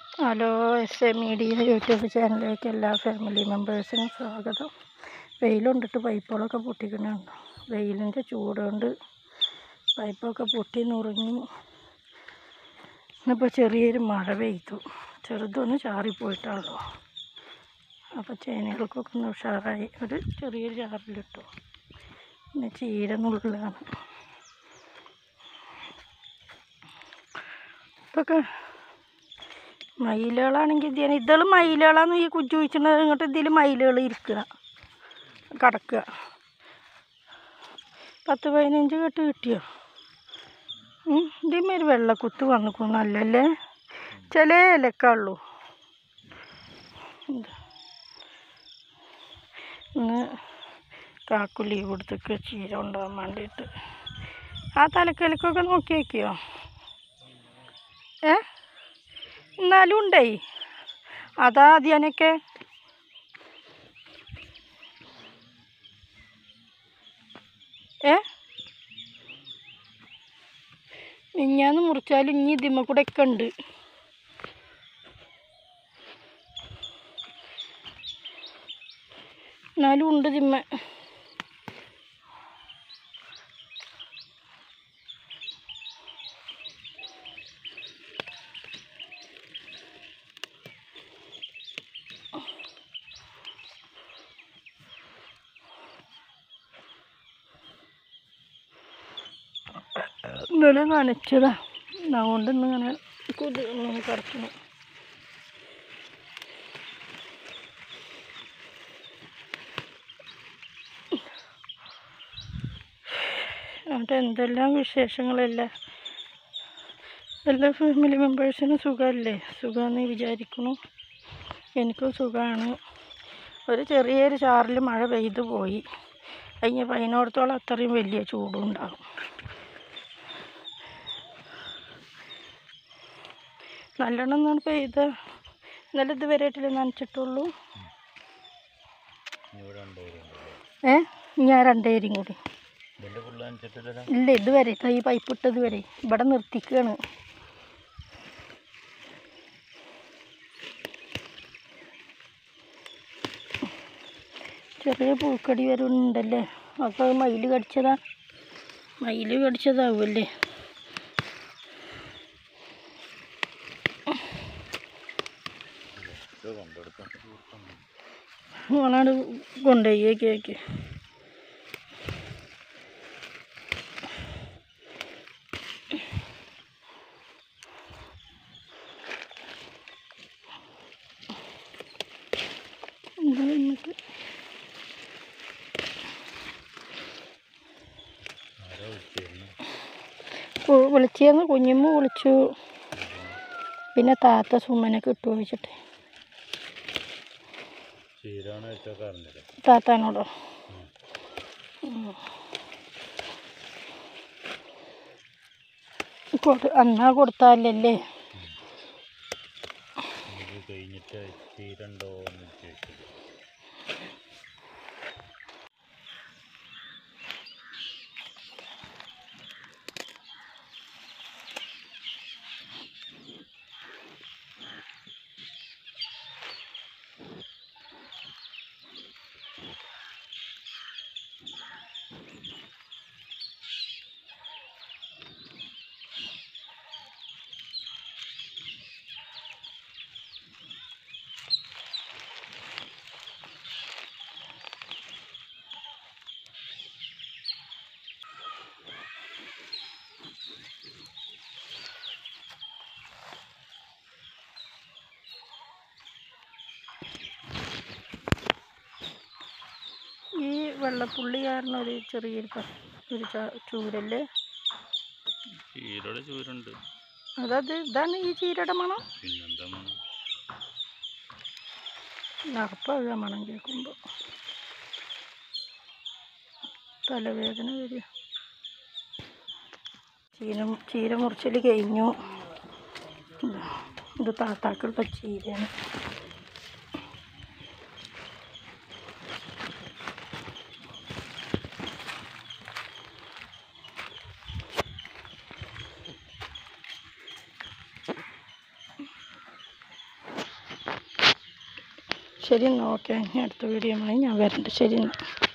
Hello, S A media YouTube ചാനലിലേക്ക് എല്ലാ family മെമ്പേഴ്സിനും സ്വാഗതം. വെയിലുണ്ടിട്ട് പൈപ്പുകളൊക്കെ പൊട്ടിക്കുന്നുണ്ട്. വെയിലിൻ്റെ ചൂട് കൊണ്ട് പൈപ്പൊക്കെ പൊട്ടി നുറുങ്ങി. ഇന്നിപ്പോൾ ചെറിയൊരു മഴ പെയ്തു, ചെറുതൊന്ന് ചാറിപ്പോയിട്ടുള്ളൂ. അപ്പോൾ ചേനകൾക്കൊക്കെ ഒന്ന് ഉഷാറായി. ഒരു ചെറിയൊരു ചാറിലിട്ടു. പിന്നെ ചീര നുള്ളാണ്. ഇതൊക്കെ മയിലുകളാണെങ്കിൽ ഇതെല്ലാം മയിലുകളാന്ന് ഈ കുജു വെച്ചിട്ട് ഇങ്ങോട്ട് ഇതിൽ മയിലുകൾ ഇരിക്കുക കിടക്കുക. 10-15 കെട്ട് കിട്ടിയോ? ഇതിന്മേൽ വെള്ളക്കുത്ത് വന്നിക്കും നല്ലല്ലേ. ചില ഇലക്കെ ഉള്ളൂ. ഇന്ന് കാക്കു ലീവ് കൊടുത്തേക്ക് ചീര ഉണ്ടാകാൻ വേണ്ടിയിട്ട്. ആ തലക്കലക്കൊക്കെ നോക്കി വയ്ക്കുമോ? എന്നാലും ഉണ്ടേ. അതാ ആദ്യാനൊക്കെ മിഞ്ഞാന്ന് മുറിച്ചാലും ഇനി ഇതിമ്മ കൂടെ ഒക്കെ ഉണ്ട്. എന്നാലും ഉണ്ട് ഇതിമ്മ. ഇന്നലെ നനച്ചതാ, അതുകൊണ്ട് ഇന്നിങ്ങനെ ഇങ്ങനെ കിടക്കണം. അവിടെ എന്തെല്ലാം വിശേഷങ്ങളല്ല. എല്ലാ ഫാമിലി മെമ്പേഴ്സിനും സുഖമല്ലേ? സുഖമെന്ന് വിചാരിക്കുന്നു. എനിക്കും സുഖമാണ്. ഒരു ചെറിയൊരു ചാറിൽ മഴ പെയ്തു പോയി. കഴിഞ്ഞ 15 അത്രയും വലിയ ചൂടും ഉണ്ടാകും. നല്ലോണം ഒന്നും പെയ്ത ഇന്നലെ ഇതുവരെയായിട്ടില്ല നനച്ചിട്ടുള്ളൂ. ഞാൻ 2 ഏരിയും കൂടി ഇല്ല. ഇതുവരെ ഈ പൈപ്പ് ഇട്ടത് വരെ ഇവിടെ നിർത്തിക്കുകയാണ്. ചെറിയ പൂക്കടി വരുന്നുണ്ടല്ലേ. അപ്പോൾ മയിൽ കടിച്ചതാവുമല്ലേ. ഓനാണ് കൊണ്ടുപോയി കേക്ക്. വിളിച്ചിരുന്നു, കുഞ്ഞുമ്മ വിളിച്ചു. പിന്നെ താത്ത സുമ്മനെ കിട്ടുമോ വെച്ചിട്ട് താത്താനോടോ അന്നാ കൊടുത്താലല്ലേ. ഈ വെള്ളപ്പുള്ളി കാരണം ഒരു ചെറിയൊരു ചൂരല്ലേ. ചീരയുടെ ചൂരുണ്ട്. അതത് ഇതാണ് ഈ ചീരയുടെ മണം. നടപ്പുക മണം കേൾക്കുമ്പോൾ തലവേദന വരിക. ചീര മുറിച്ചൽ കഴിഞ്ഞു. ഇത് താത്താക്കളുടെ ചീരയാണ്. ശരി എന്നാൽ ഓക്കെ. ഇനി അടുത്ത വീഡിയോ ഞാൻ വരുന്നുണ്ട്. ശരി എന്നാൽ.